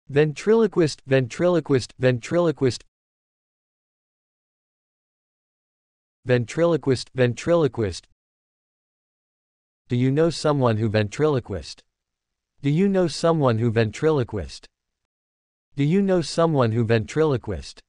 Ventriloquist, ventriloquist, ventriloquist. Ventriloquist, ventriloquist. Do you know someone who ventriloquist? Do you know someone who ventriloquist? Do you know someone who ventriloquist?